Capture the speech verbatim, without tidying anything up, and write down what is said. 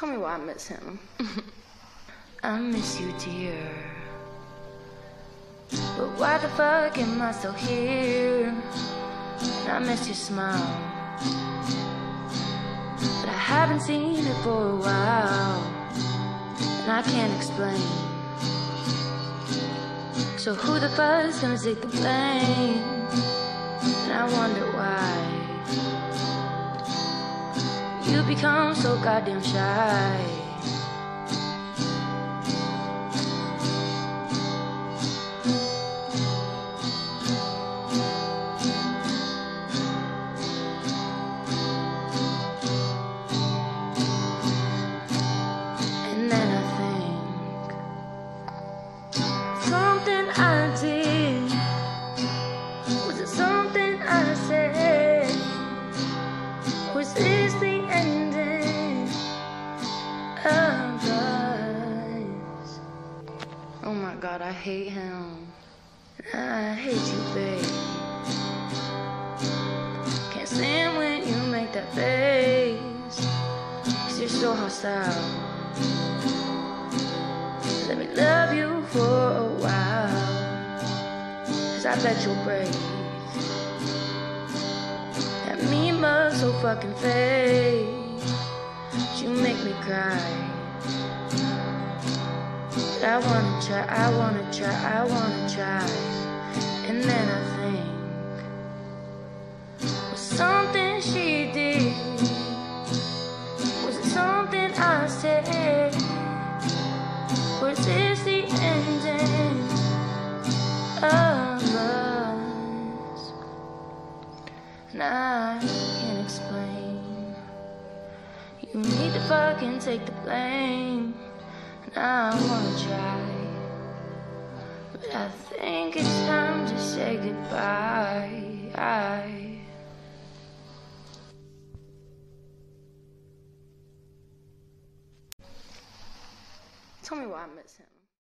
Tell me why I miss him. I miss you, dear. But why the fuck am I still here? And I miss your smile, but I haven't seen it for a while, and I can't explain. So who the fuck's gonna take the blame? And I wonder why you become so goddamn shy. And then I think something I did, was it something I said? Was this the ending of us? Oh my God, I hate him. I hate you, babe. Can't stand when you make that face, 'cause you're so hostile. Let me love you for a while, 'cause I bet you'll break that mean mug so fucking fake. You make me cry, but I wanna try, I wanna try, I wanna try. And then I think, was something she did, was it something I said? Was this the ending of us? And I can't explain. You need to fucking take the blame. And I wanna try, but I think it's time to say goodbye. I Tell me why I miss him.